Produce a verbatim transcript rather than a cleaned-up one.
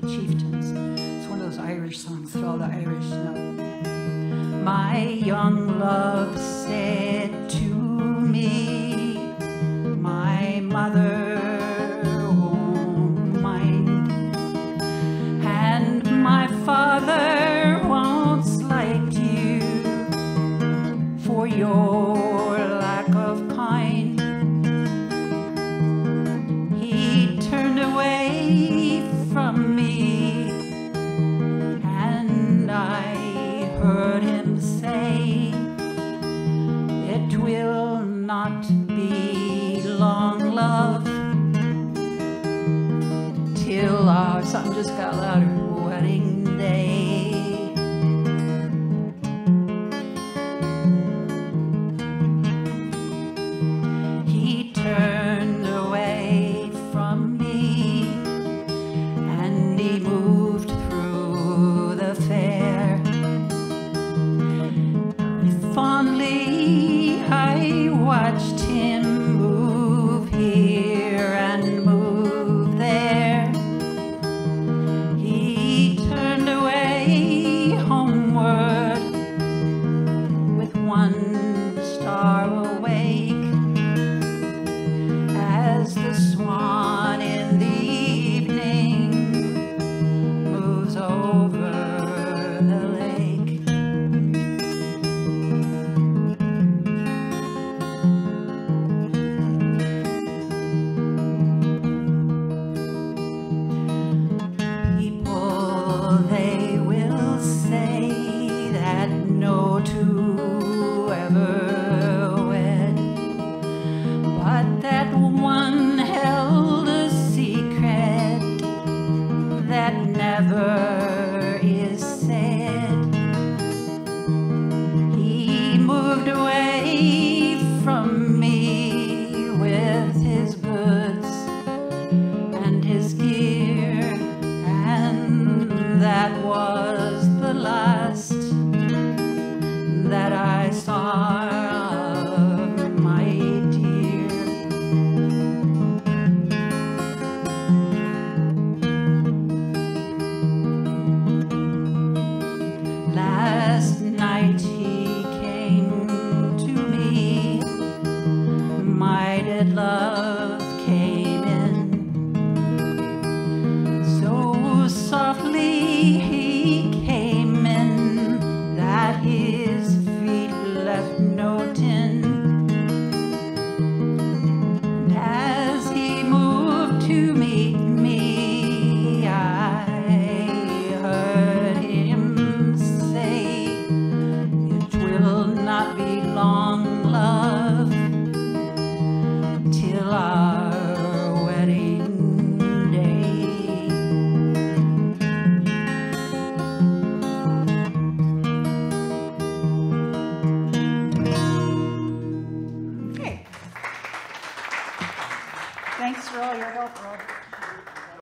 chieftains. It's one of those Irish songs with all the Irish know. My young love said to me, my mother won't mind, and my father won't slight you for your lack of kind. He turned away from me, and I heard him say, it will not be long, love, till our, something just got louder, wedding day. He turned away from me, and he moved through the fair. Fondly I watched him move here and move there. He turned away homeward with one star awake, as the swan in the evening moves over the lake. They will say that no two ever wed, but that one held a secret that never is said. He moved away from me with his goods and his gear, that was the last that I saw of my dear. Last night he came to me, my dead love came in, so softly he came in that his feet left no tin. And as he moved to meet me, I heard him say, it will not be long, love, till our wedding day. Thanks for all your help, Rob.